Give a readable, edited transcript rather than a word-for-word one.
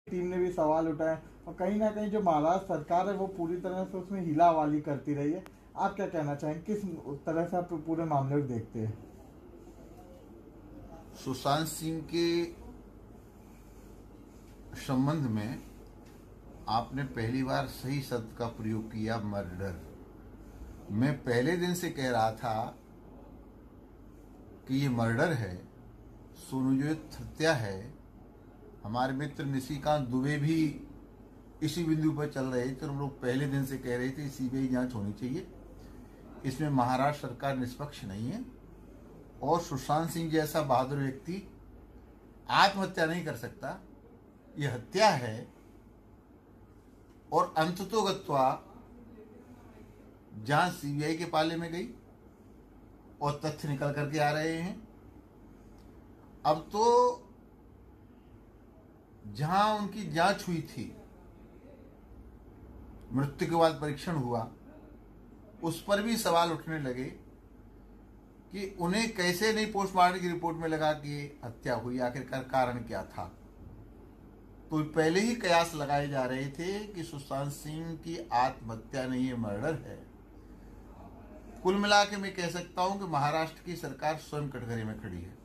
Team ने भी सवाल उठाए और कहीं ना कहीं जो महाराष्ट्र सरकार है वो पूरी तरह से उसमें हीलावाली करती रही है। आप क्या कहना चाहेंगे, किस तरह से आप पूरे मामले को देखते हैं? सुशांत सिंह के संबंध में आपने पहली बार सही शब्द का प्रयोग किया, मर्डर। मैं पहले दिन से कह रहा था कि ये मर्डर है, सुनियोजित हत्या है। हमारे मित्र निशिकांत दुबे भी इसी बिंदु पर चल रहे थे। हम लोग पहले दिन से कह रहे थे सीबीआई जांच होनी चाहिए, इसमें महाराष्ट्र सरकार निष्पक्ष नहीं है और सुशांत सिंह जैसा बहादुर व्यक्ति आत्महत्या नहीं कर सकता, यह हत्या है। और अंततोगत्वा जांच सीबीआई के पाले में गई और तथ्य निकल करके आ रहे हैं। अब तो जहां उनकी जांच हुई थी, मृत्यु के बाद परीक्षण हुआ, उस पर भी सवाल उठने लगे कि उन्हें कैसे नहीं पोस्टमार्टम की रिपोर्ट में लगा कि हत्या हुई, आखिरकार कारण क्या था। तो पहले ही कयास लगाए जा रहे थे कि सुशांत सिंह की आत्महत्या नहीं, ये मर्डर है। कुल मिला के मैं कह सकता हूं कि महाराष्ट्र की सरकार स्वयं कटघरे में खड़ी है।